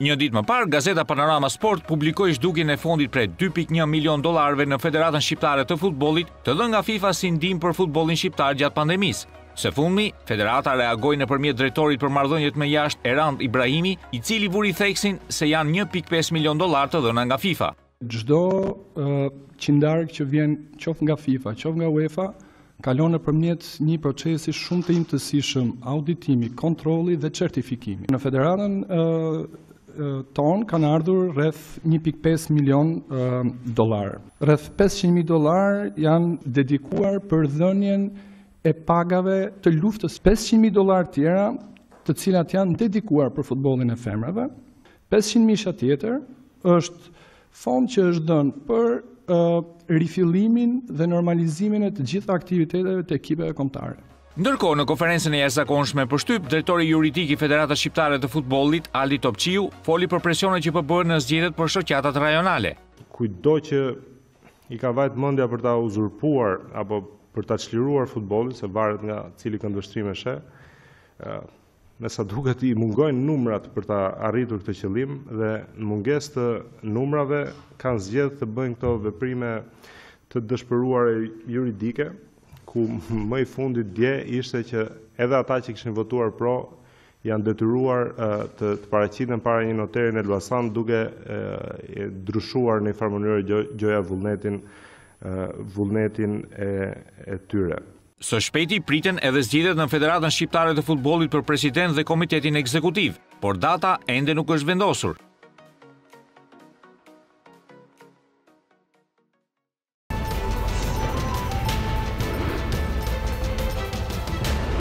Një ditë më parë, gazeta Panorama Sport publikoi zhdukjen e fondit prej 2.1 milion dollarëve në Federatën Shqiptare të Futbollit, të dhënë nga FIFA si ndihmë për futbollin shqiptar gjatë pandemisë. Së fundmi, Federata reagoi nëpërmjet drejtorit për marrëdhëniet me jashtë Erand Ibrahimi, i cili vuri theksin se janë 1.5 milion dollarë të dhëna nga FIFA. Çdo qindarkë që vjen qoftë nga FIFA, qoftë nga UEFA, kalon nëpërmjet një procesi shumë të imtësishëm auditimi, kontrolli dhe certifikimi. Në Federatën ton kanë ardhur rreth 1.5 milion dollarë. Rreth 500.000 dollarë janë dedikuar për dhënien e pagave të luftës. 500.000 dollarë tjera, të cilat janë dedikuar për futbollin e femrave. 500.000 tjetër është fond që është dhënë për rifillimin dhe normalizimin e të gjitha aktiviteteve të ekipeve kombëtare. Ndërkohë, në konferencën e jashtëzakonshme për shtyp, drejtori juridik i Federatës Shqiptare të Futbollit, Aldi Topqiu, foli për presionet që po bëhen në zgjedhjet për shoqatat rajonale. Kujdo që i ka vajt mendja për ta uzurpuar apo për ta çliruar futbollin, se varet nga cili këndvështrim e sheh, me sa duket i mungojnë numrat për ta arritur këtë qëllim dhe në mungesë të numrave kanë zgjedhur të bëjnë këto veprime të dëshpëruara juridike, ku më i fundit dje ishte që edhe ata që kishin votuar pro janë detyruar të paraqiten para një noteri në Elbasan duke ndryshuar në një farë mënyrë gjoja vullnetin e tyre. Së shpejti priten edhe zgjedhjet në Federatën Shqiptare të Futbollit për president dhe komitetin ekzekutiv, por data ende nuk është vendosur.